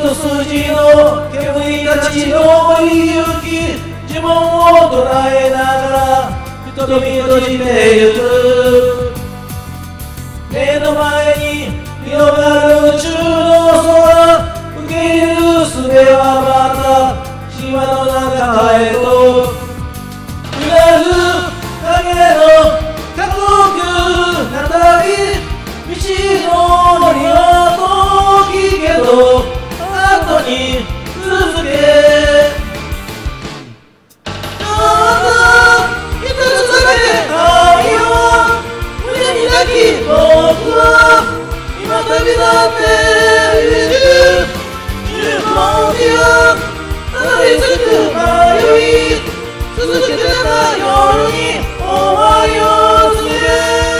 筋の煙たちの行き呪文を唱えながら瞳閉じてゆく目の前に広がる宇宙の空受け入れる術はまた島の中へと揺らぐ影の過酷な旅道のりは遠きけど後に続けただ一つだけ愛を胸に抱き僕は今旅立っている十文字はたどり着く迷い続けてた夜に終わりを告げる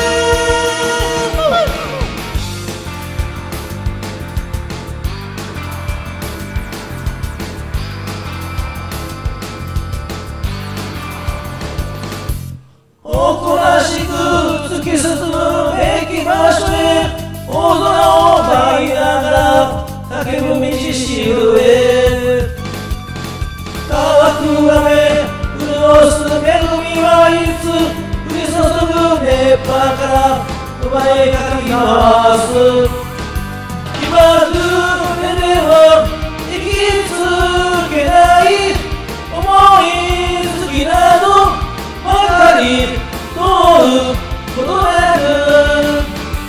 誇らしく突き進む駅場所へ大空を舞いながら叫ぶ道しるべ乾く雨潤す恵みはいつ降り注ぐ熱波から奪いかき回す気まぐれでは生き続けない思い好きなどばかり通ることなく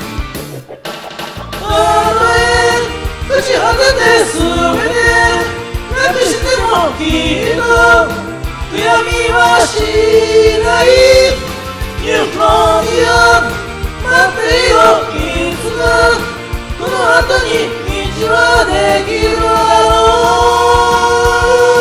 たとえ朽ち果てて全てなくしてもきっと悔やみはしない行くのには待っていろいつかこの後に道はできるだろう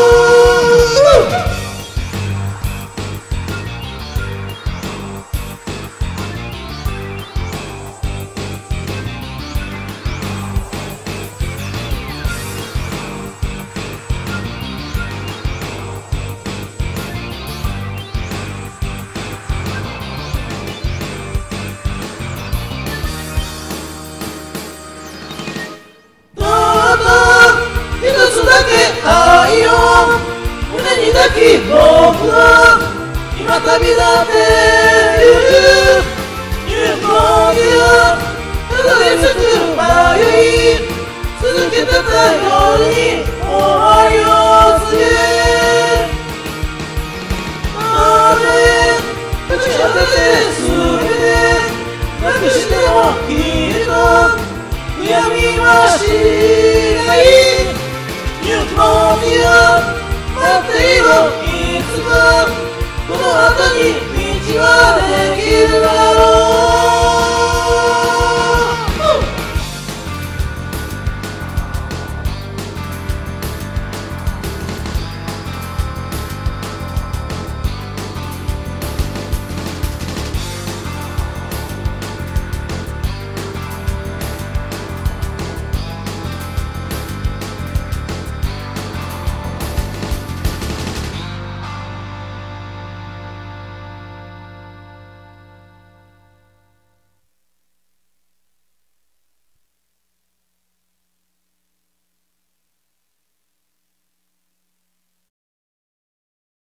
愛を胸に抱き僕は今旅立っている行くのにはたどり着く迷い続けてた夜に終わりを告げたとえ朽ち果てて全てなくしてもきっと悔やみはしない行くのには待っていろいつか